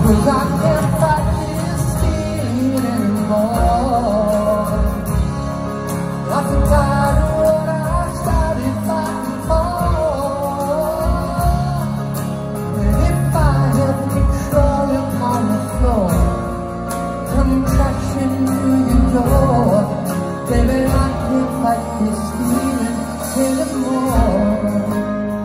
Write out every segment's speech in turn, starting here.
'Cause I can't fight this feeling anymore. I feel tired of what I started fighting for. And if I had control upon the floor, come crashing through your door, baby, I can't fight this feeling anymore.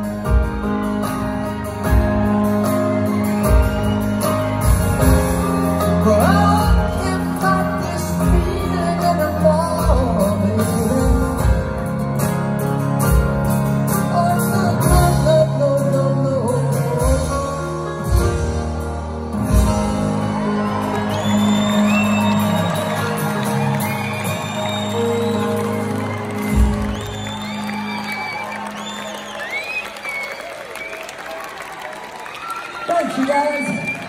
Thanks, you guys.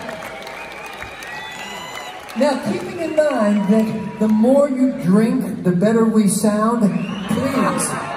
Now, keeping in mind that the more you drink, the better we sound, please